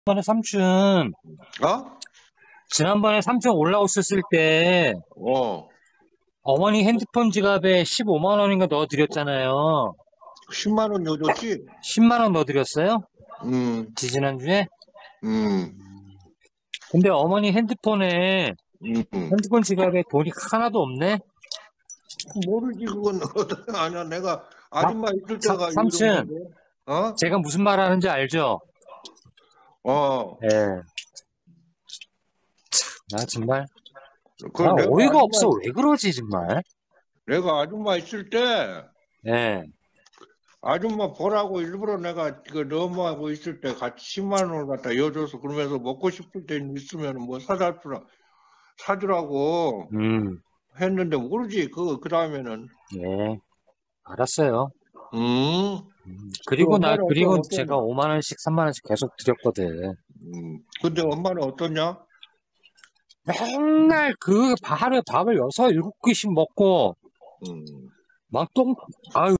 지난번에 삼촌, 어? 지난번에 삼촌 올라오셨을 때 어, 어머니 핸드폰 지갑에 15만 원인가 넣어드렸잖아요. 10만 원 넣어줬지? 10만 원 넣어드렸어요? 음, 지지난주에? 음, 근데 어머니 핸드폰에, 음. 핸드폰 지갑에 돈이 하나도 없네? 모르지, 그건. 아니야, 내가 아, 아줌마 있을 때가 이런 삼촌, 건데. 어? 제가 무슨 말 하는지 알죠? 어. 예. 나 정말, 그 나 어이가 없어. 왜 그러지, 정말? 내가 아줌마 있을 때, 예. 아줌마 보라고 일부러 내가 그 너무하고 있을 때 같이 10만 원을 갖다 여줘서 그러면서 먹고 싶을 때 있으면 뭐 사주라고 음, 했는데 모르지, 그 다음에는. 예. 알았어요. 음, 그 엄마는 그리고 제가 어떠냐? 5만 원씩, 3만 원씩 계속 드렸거든. 근데 엄마는 어떠냐? 맨날 하루에 밥을 6, 7끼씩 먹고, 음. 막 똥, 아유,